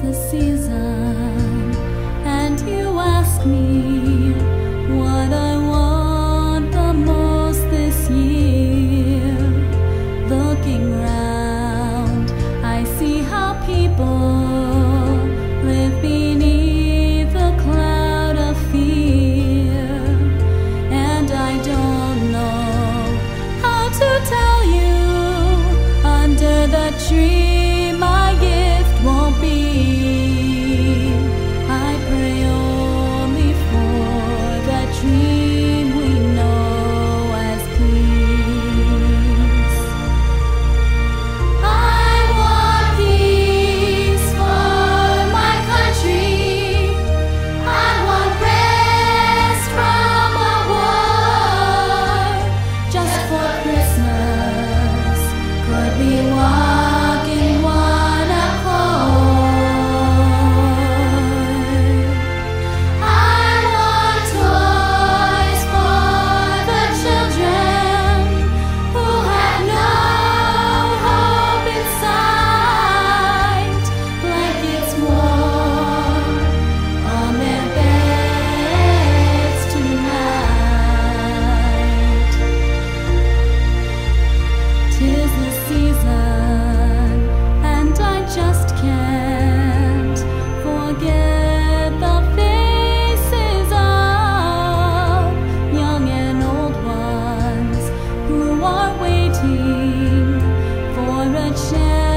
the season, and you ask me what I want the most this year. Looking round, I see how people live beneath the cloud of fear, and I don't know how to tell you under the tree my gift won't be. I pray only for that dream we know as peace. I want peace for my country. I want rest from a war. Just for Christmas, could we walk in one accord? I want toys for the children who have no hope in sight, blankets warm on their beds tonight. 'Tis the season, and I just can't forget the faces of young and old ones who are waiting for a chance